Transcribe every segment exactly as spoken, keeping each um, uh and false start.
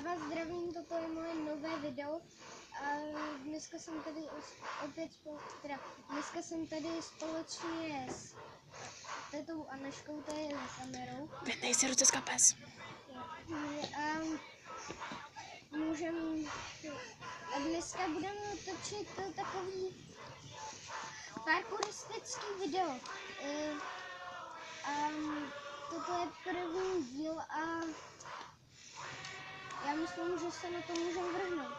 vás zdravím, toto je moje nové video a dneska jsem tady opět spolu, teda dneska jsem tady společně s tetou Aneškou, to je za kamerou. Vyndej si ruce z kapes. A můžem, a dneska budeme točit takový parkouristický video. A toto je první díl a já myslím, že se na to můžeme vrhnout.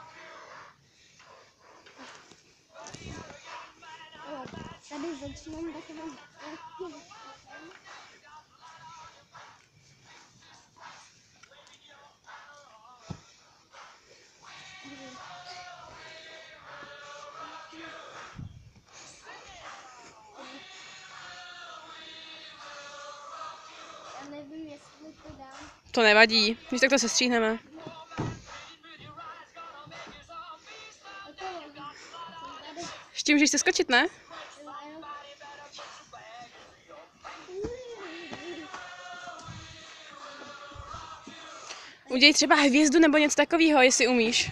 Jo, tady začneme takovým. Já nevím, jestli to dám. To nevadí, když tak to sestříhneme. Ještě můžeš se skočit, ne? Udělej třeba hvězdu nebo něco takového, jestli umíš.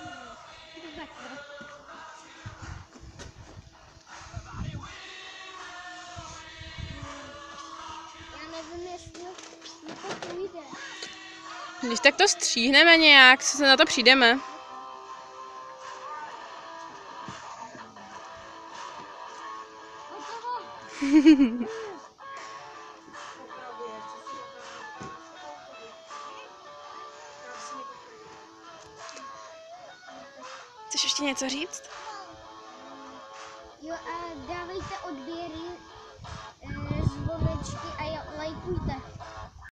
Já nevím, jestli to půjde. Když tak to stříhneme nějak, se na to přijdeme. Chceš ještě něco říct? Jo, a dávejte odběry, e, zvonečky a jo, lajkujte.